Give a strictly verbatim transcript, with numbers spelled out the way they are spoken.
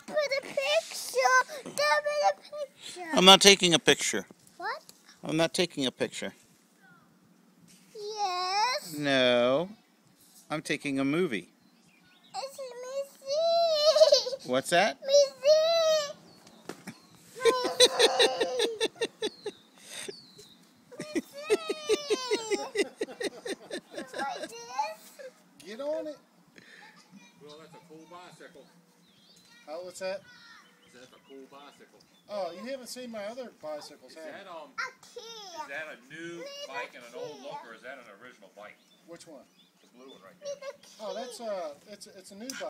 put a picture. Give me a picture. I'm not taking a picture. What? I'm not taking a picture. Yes. No. I'm taking a movie. It's me see. What's that? Me see. Me see. Like this? Get on it. Well, that's a cool bicycle. Oh, what's that? That's a cool bicycle. Oh, you haven't seen my other bicycles, Is have that you? um? A key. Is that a new bike and an old look, or is that an original bike? Which one? The blue one right there. Me the key. Oh, that's uh, it's it's a new bike.